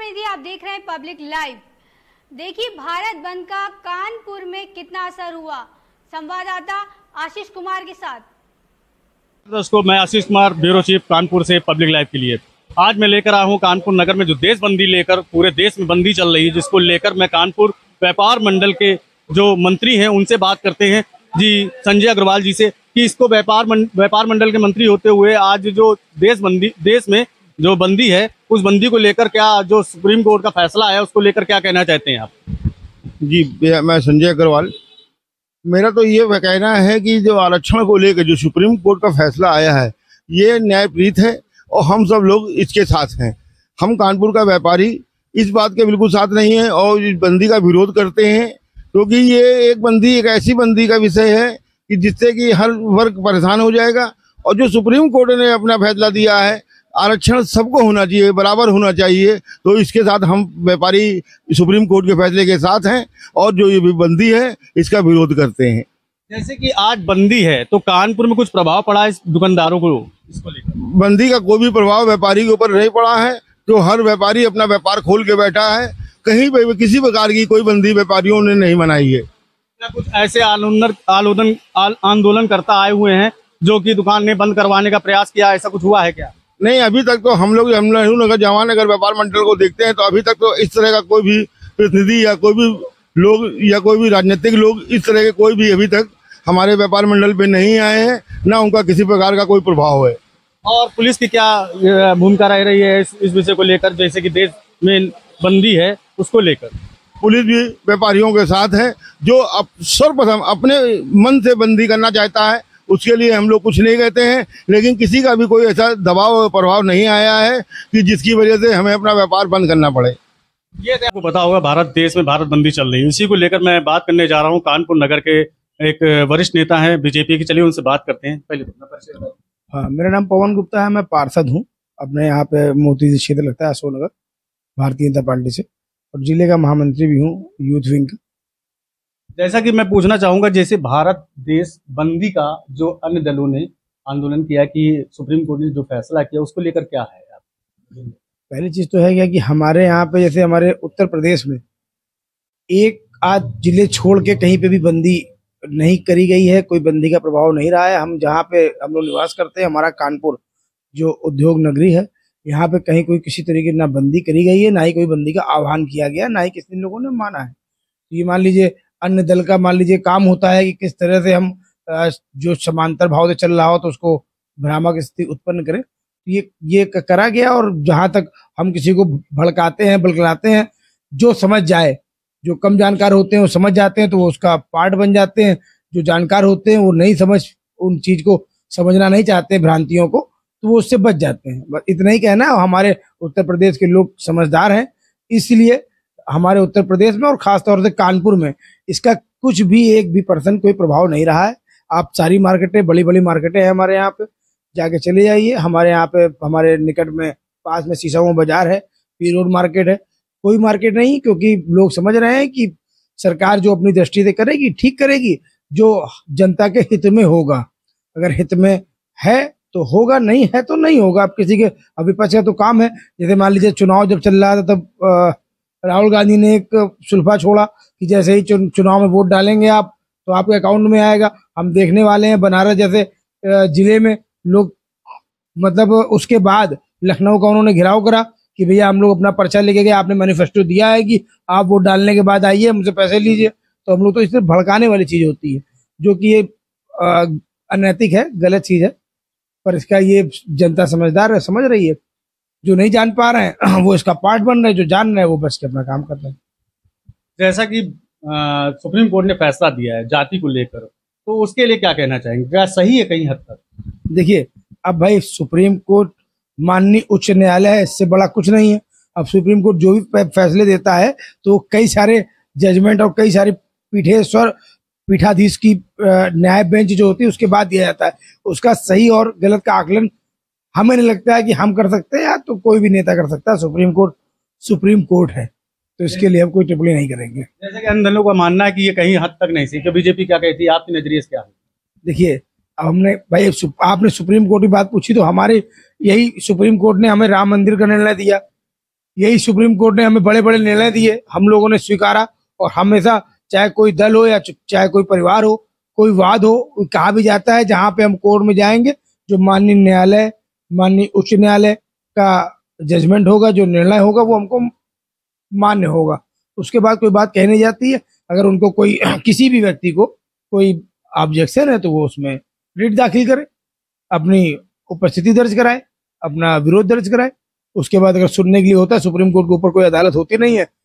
प्रतिनिधि, आप देख रहे हैं पब्लिक लाइव। देखिए भारत बंद का कानपुर में कितना असर हुआ, संवाददाता आशीष कुमार के साथ। दोस्तों, मैं आशीष कुमार, ब्यूरो चीफ कानपुर से पब्लिक लाइव के लिए। आज मैं लेकर आया हूँ कानपुर नगर में जो देशबंदी लेकर पूरे देश में बंदी चल रही है, जिसको लेकर मैं कानपुर व्यापार मंडल के जो मंत्री हैं उनसे बात करते हैं जी, संजय अग्रवाल जी से, कि इसको व्यापार मंडल के मंत्री होते हुए आज जो देश में जो बंदी है, उस बंदी को लेकर क्या जो सुप्रीम कोर्ट का फैसला है उसको लेकर क्या कहना चाहते हैं आप? जी, मैं संजय अग्रवाल। मेरा तो ये कहना है कि जो आरक्षण को लेकर जो सुप्रीम कोर्ट का फैसला आया है, ये न्यायप्रीत है और हम सब लोग इसके साथ हैं। हम कानपुर का व्यापारी इस बात के बिल्कुल साथ नहीं है और इस बंदी का विरोध करते हैं, क्योंकि ये एक ऐसी बंदी का विषय है कि जिससे कि हर वर्ग परेशान हो जाएगा। और जो सुप्रीम कोर्ट ने अपना फैसला दिया है, आरक्षण सबको होना चाहिए, बराबर होना चाहिए, तो इसके साथ हम व्यापारी सुप्रीम कोर्ट के फैसले के साथ हैं और जो ये बंदी है इसका विरोध करते हैं। जैसे कि आज बंदी है तो कानपुर में कुछ प्रभाव पड़ा है इस दुकानदारों को इसको लेकर? बंदी का कोई भी प्रभाव व्यापारी के ऊपर नहीं पड़ा है, तो हर व्यापारी अपना व्यापार खोल के बैठा है। कहीं पे किसी प्रकार की कोई बंदी व्यापारियों ने नहीं मनाई है। क्या कुछ ऐसे आंदोलन करता आए हुए हैं जो कि दुकान ने बंद करवाने का प्रयास किया, ऐसा कुछ हुआ है क्या? नहीं, अभी तक तो हम लोग नगर जवाहरनगर व्यापार मंडल को देखते हैं तो अभी तक तो इस तरह का कोई भी प्रतिनिधि या कोई भी लोग या कोई भी राजनीतिक लोग इस तरह के कोई भी अभी तक हमारे व्यापार मंडल पे नहीं आए हैं, ना उनका किसी प्रकार का कोई प्रभाव है। और पुलिस की क्या भूमिका रह रही है इस विषय को लेकर, जैसे कि देश में बंदी है उसको लेकर? पुलिस भी व्यापारियों के साथ है। जो सर्वप्रथम अपने मन से बंदी करना चाहता है उसके लिए हम लोग कुछ नहीं कहते हैं, लेकिन किसी का भी कोई ऐसा दबाव और प्रभाव नहीं आया है कि जिसकी वजह से हमें अपना व्यापार बंद करना पड़े। ये आपको पता होगा भारत देश में भारत बंदी चल रही है, इसी को लेकर मैं बात करने जा रहा हूँ। कानपुर नगर के एक वरिष्ठ नेता हैं बीजेपी के, चलिए उनसे बात करते हैं। पहले तो परिचय। हाँ, मेरा नाम पवन गुप्ता है, मैं पार्षद हूँ। अपने यहाँ पे मोती क्षेत्र लगता है अशोक नगर, भारतीय जनता पार्टी से, और जिले का महामंत्री भी हूँ यूथ विंग का। जैसा कि मैं पूछना चाहूंगा, जैसे भारत देश बंदी का जो अन्य दलों ने आंदोलन किया कि सुप्रीम कोर्ट ने जो फैसला किया उसको लेकर क्या है आप? पहली चीज तो है क्या कि हमारे यहाँ पे जैसे हमारे उत्तर प्रदेश में एक आध जिले छोड़ के कहीं पे भी बंदी नहीं करी गई है, कोई बंदी का प्रभाव नहीं रहा है। हम जहाँ पे हम लोग निवास करते हैं, हमारा कानपुर जो उद्योग नगरी है, यहाँ पे कहीं कोई किसी तरीके की ना बंदी करी गई है, ना ही कोई बंदी का आह्वान किया गया, ना ही किसी लोगों ने माना है। ये मान लीजिए अन्य दल का मान लीजिए काम होता है कि किस तरह से हम जो समांतर भाव से चल रहा हो तो उसको भ्रामक स्थिति उत्पन्न करें, ये करा गया। और जहां तक हम किसी को भड़काते हैं, बलगलाते हैं, जो समझ जाए, जो कम जानकार होते हैं वो समझ जाते हैं तो वो उसका पार्ट बन जाते हैं। जो जानकार होते हैं वो नहीं उन चीज को समझना नहीं चाहते, भ्रांतियों को, तो वो उससे बच जाते हैं। बस इतना ही कहना है। हमारे उत्तर प्रदेश के लोग समझदार हैं, इसलिए हमारे उत्तर प्रदेश में और खासतौर से कानपुर में इसका कुछ भी एक भी % कोई प्रभाव नहीं रहा है। आप सारी मार्केटें, बड़ी बड़ी मार्केटें हैं हमारे यहाँ पे, जाके चले जाइए। हमारे यहाँ पे हमारे निकट में पास में शीशमो बाजार है, पी रोड मार्केट है, कोई मार्केट नहीं, क्योंकि लोग समझ रहे हैं कि सरकार जो अपनी दृष्टि से करेगी ठीक करेगी, जो जनता के हित में होगा। अगर हित में है तो होगा, नहीं है तो नहीं होगा। अब किसी के विपक्ष का तो काम है। जैसे मान लीजिए चुनाव जब चल रहा था तब राहुल गांधी ने एक सुल्फा छोड़ा कि जैसे ही चुनाव में वोट डालेंगे आप तो आपके अकाउंट में आएगा। हम देखने वाले हैं बनारस जैसे जिले में लोग, मतलब उसके बाद लखनऊ का उन्होंने घेराव करा कि भैया हम लोग अपना पर्चा लेके गए, आपने मैनिफेस्टो दिया है कि आप वोट डालने के बाद आइए, मुझसे पैसे लीजिए। तो हम लोग तो इससे भड़काने वाली चीज होती है, जो कि ये अनैतिक है, गलत चीज है। पर इसका ये जनता समझदार है, समझ रही है। जो नहीं जान पा रहे हैं वो इसका पार्ट बन रहे हैं, जो जान रहे हैं वो बस के अपना काम कर रहे हैं। जैसा कि सुप्रीम कोर्ट ने फैसला दिया है जाति को लेकर, तो उसके लिए क्या कहना चाहेंगे? क्या सही है कहीं हद तक? देखिए, अब भाई सुप्रीम कोर्ट माननीय उच्च न्यायालय है, इससे बड़ा कुछ नहीं है। अब सुप्रीम कोर्ट जो भी फैसले देता है तो कई सारे जजमेंट और कई सारे पीठाधीश की न्याय बेंच जो होती है उसके बाद दिया जाता है। उसका सही और गलत का आकलन हमें नहीं लगता है कि हम कर सकते हैं या तो कोई भी नेता कर सकता है। सुप्रीम कोर्ट है, तो इसके लिए हम कोई टिप्पणी नहीं करेंगे। जैसे कि अन्य दलों का मानना है कि ये कहीं हद तक नहीं सही, तो बीजेपी क्या कहती है, आपके नजरिए से क्या है? देखिए, अब हमने भाई आपने सुप्रीम कोर्ट की बात पूछी, तो हमारे यही सुप्रीम कोर्ट ने हमें राम मंदिर का निर्णय दिया। यही सुप्रीम कोर्ट ने हमें बड़े बड़े निर्णय दिए, हम लोगों ने स्वीकारा, और हमेशा चाहे कोई दल हो या चाहे कोई परिवार हो, कोई वाद हो, कहा भी जाता है जहां पे हम कोर्ट में जाएंगे, जो माननीय न्यायालय, माननीय उच्च न्यायालय का जजमेंट होगा, जो निर्णय होगा, वो हमको मान्य होगा। उसके बाद कोई बात कहने जाती है, अगर उनको कोई किसी भी व्यक्ति को कोई ऑब्जेक्शन है तो वो उसमें रिट दाखिल करे, अपनी उपस्थिति दर्ज कराए, अपना विरोध दर्ज कराए। उसके बाद अगर सुनने के लिए होता है, सुप्रीम कोर्ट के ऊपर कोई अदालत होती नहीं है,